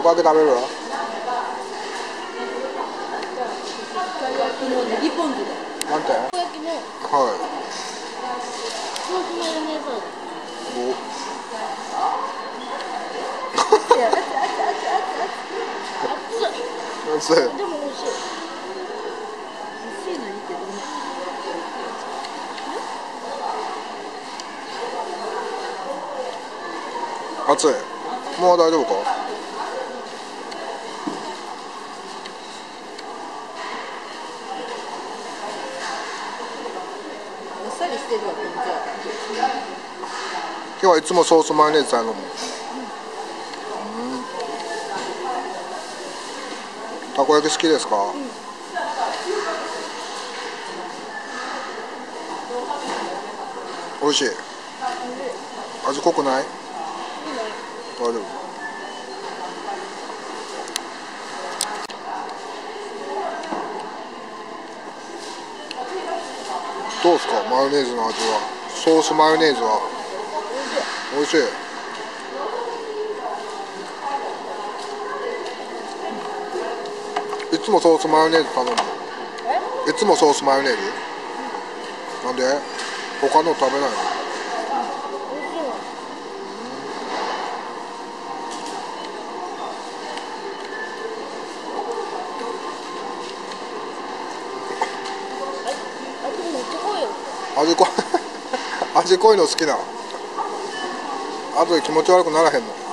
こ揚げ食べる？ ネギポン酢で。 なんて？ たこ焼きの。 はい。 ソースマヨネーズ味。 お。熱い。 でも美味しい。美味しいのいいけどね。 熱い。もう大丈夫か？ あっさりしてるわ、こんじゃ。 今日はいつもソースマヨネーズ頼む。たこ焼き好きですか？美味しい。味濃くない？大丈夫。どうですか、マヨネーズの味は？ソースマヨネーズは美味しい。いつもソースマヨネーズ頼む？いつもソースマヨネーズ？なんで？他の食べないの？味濃い味濃いの好きな。後で気持ち悪くならへんの？